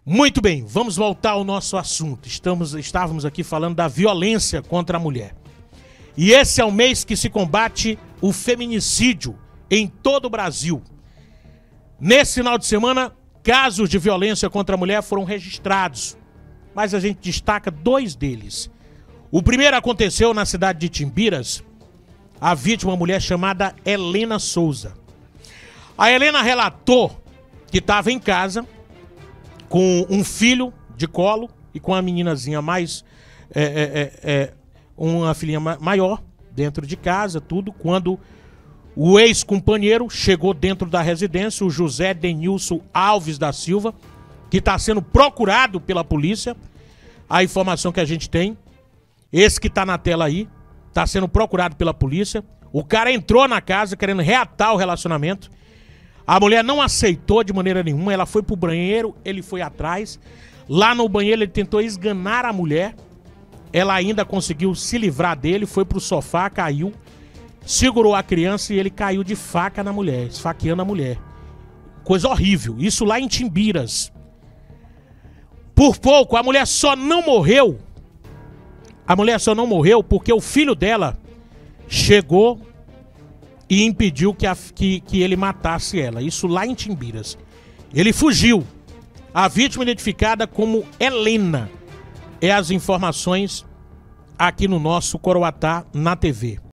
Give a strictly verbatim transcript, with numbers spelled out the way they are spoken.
Muito bem, vamos voltar ao nosso assunto. Estamos, estávamos aqui falando da violência contra a mulher. E esse é o mês que se combate o feminicídio em todo o Brasil. Nesse final de semana, casos de violência contra a mulher foram registrados, mas a gente destaca dois deles. O primeiro aconteceu na cidade de Timbiras. A vítima, uma mulher chamada Helena Souza. A Helena relatou que estava em casa com um filho de colo e com a meninazinha mais, é, é, é, uma filhinha maior dentro de casa, tudo, quando o ex-companheiro chegou dentro da residência, o José Denilson Alves da Silva, que está sendo procurado pela polícia. A informação que a gente tem, esse que está na tela aí, está sendo procurado pela polícia. O cara entrou na casa querendo reatar o relacionamento. A mulher não aceitou de maneira nenhuma, ela foi pro banheiro, ele foi atrás. Lá no banheiro ele tentou esganar a mulher. Ela ainda conseguiu se livrar dele, foi pro sofá, caiu, segurou a criança e ele caiu de faca na mulher, esfaqueando a mulher. Coisa horrível, isso lá em Timbiras. Por pouco, a mulher só não morreu. A mulher só não morreu porque o filho dela chegou e impediu que, a, que, que ele matasse ela. Isso lá em Timbiras. Ele fugiu. A vítima identificada como Helena. É as informações aqui no nosso Coroatá na T V.